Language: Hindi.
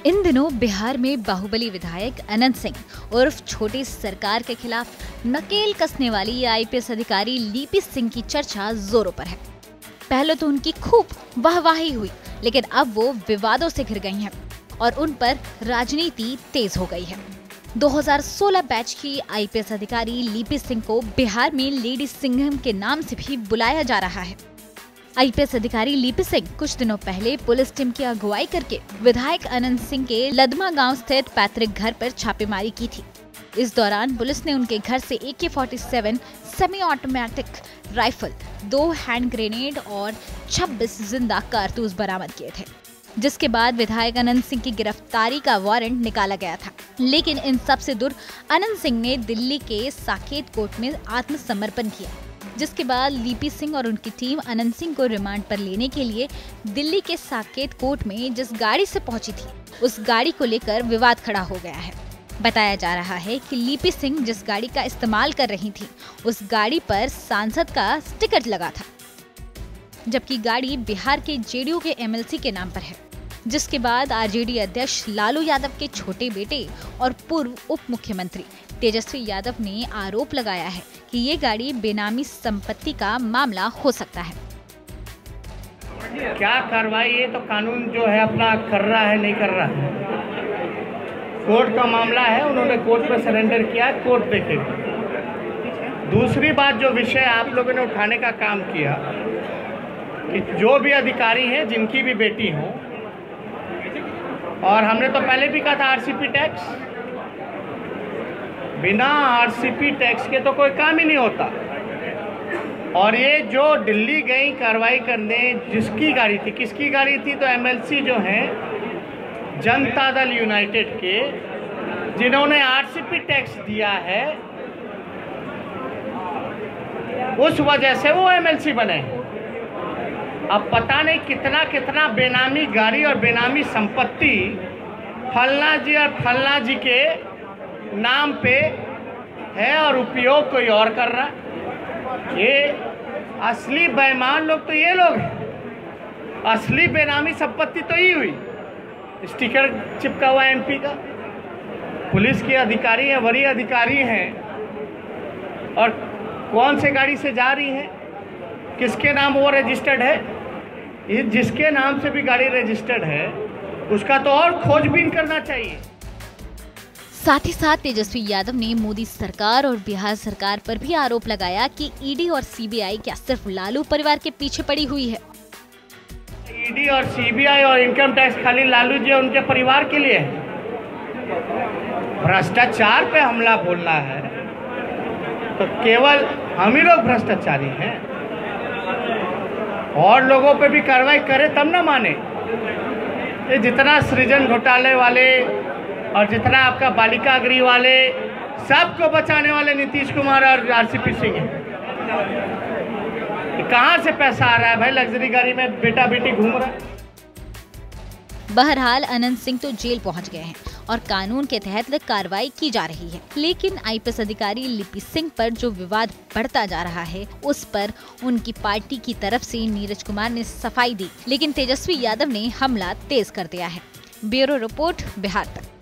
इन दिनों बिहार में बाहुबली विधायक अनंत सिंह उर्फ छोटी सरकार के खिलाफ नकेल कसने वाली आईपीएस अधिकारी लिपि सिंह की चर्चा जोरों पर है। पहले तो उनकी खूब वाहवाही हुई, लेकिन अब वो विवादों से घिर गई हैं और उन पर राजनीति तेज हो गई है। 2016 बैच की आईपीएस अधिकारी लिपि सिंह को बिहार में लेडी सिंघम के नाम से भी बुलाया जा रहा है। आईपीएस अधिकारी लिपि सिंह कुछ दिनों पहले पुलिस टीम की अगुवाई करके विधायक अनंत सिंह के लदमा गांव स्थित पैतृक घर पर छापेमारी की थी। इस दौरान पुलिस ने उनके घर से AK-47 semi automatic rifle, 2 hand grenade और 26 जिंदा कारतूस बरामद किए थे, जिसके बाद विधायक अनंत सिंह की गिरफ्तारी का वारंट निकाला गया था। लेकिन इन सबसे दूर अनंत सिंह ने दिल्ली के साकेत कोर्ट में आत्मसमर्पण किया, जिसके बाद लिपि सिंह और उनकी टीम अनंत सिंह को रिमांड पर लेने के लिए दिल्ली के साकेत कोर्ट में जिस गाड़ी से पहुंची थी, उस गाड़ी को लेकर विवाद खड़ा हो गया है। बताया जा रहा है कि लिपि सिंह जिस गाड़ी का इस्तेमाल कर रही थी, उस गाड़ी पर सांसद का स्टिकर लगा था, जबकि गाड़ी बिहार के जेडीयू के MLC के नाम पर है। जिसके बाद आरजेडी अध्यक्ष लालू यादव के छोटे बेटे और पूर्व उप मुख्यमंत्री तेजस्वी यादव ने आरोप लगाया है कि ये गाड़ी बेनामी संपत्ति का मामला हो सकता है। क्या कार्रवाई है तो कानून जो है अपना कर रहा है, नहीं कर रहा है। कोर्ट का मामला है, उन्होंने कोर्ट में सरेंडर किया, कोर्ट देखेगी। दूसरी बात जो विषय आप लोगों ने उठाने का काम किया कि जो भी अधिकारी हैं जिनकी भी बेटी हो, और हमने तो पहले भी कहा था आरसीपी टैक्स, बिना आरसीपी टैक्स के तो कोई काम ही नहीं होता। और ये जो दिल्ली गई कार्रवाई करने, जिसकी गाड़ी थी, किसकी गाड़ी थी, तो MLC जो हैं जनता दल यूनाइटेड के, जिन्होंने आरसीपी टैक्स दिया है, उस वजह से वो MLC बने। अब पता नहीं कितना कितना बेनामी गाड़ी और बेनामी संपत्ति फलना जी और फलना जी के नाम पे है और उपयोग कोई और कर रहा। ये असली बेईमान लोग तो ये लोग हैं। असली बेनामी संपत्ति तो ही हुई, स्टिकर चिपका हुआ MP का, पुलिस के अधिकारी हैं, वरीय अधिकारी हैं, और कौन से गाड़ी से जा रही हैं, किसके नाम वो रजिस्टर्ड है। ये जिसके नाम से भी गाड़ी रजिस्टर्ड है उसका तो और खोजबीन करना चाहिए। साथ ही साथ तेजस्वी यादव ने मोदी सरकार और बिहार सरकार पर भी आरोप लगाया कि ED और CBI क्या सिर्फ लालू परिवार के पीछे पड़ी हुई है। ED और CBI और इनकम टैक्स खाली लालू जी और उनके परिवार के लिए है। भ्रष्टाचार पे हमला बोलना है तो केवल हम ही लोग भ्रष्टाचारी हैं, और लोगों पे भी कार्रवाई करे तब ना माने। ये जितना सृजन घोटाले वाले और जितना आपका बालिका गृह वाले, सबको बचाने वाले नीतीश कुमार और आरसीपी सिंह हैं। कहाँ से पैसा आ रहा है भाई? लग्जरी गाड़ी में बेटा बेटी घूम रहा है। बहरहाल अनंत सिंह तो जेल पहुंच गए हैं और कानून के तहत कार्रवाई की जा रही है। लेकिन आईपीएस अधिकारी लिपि सिंह पर जो विवाद बढ़ता जा रहा है, उस पर उनकी पार्टी की तरफ से नीरज कुमार ने सफाई दी, लेकिन तेजस्वी यादव ने हमला तेज कर दिया है। ब्यूरो रिपोर्ट, बिहार तक।